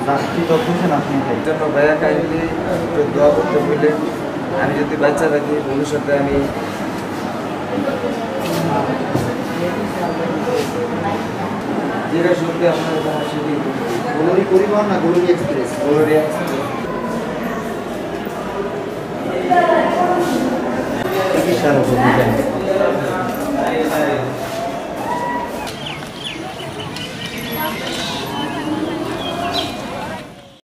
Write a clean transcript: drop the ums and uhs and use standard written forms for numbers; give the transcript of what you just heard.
কি তথ্যছেন আপনি এর জন্য ভাইয়া কাইন্ডলি একটু দোয়া করতে বললেন। আমি যদি বাচ্চা থাকি ভবিষ্যতে আমি যেটা শুনতে আপনার সেটি গোলরি পরিবহন না গোলরি এক্সপ্রেস? গোলরি চিকিৎসার উপর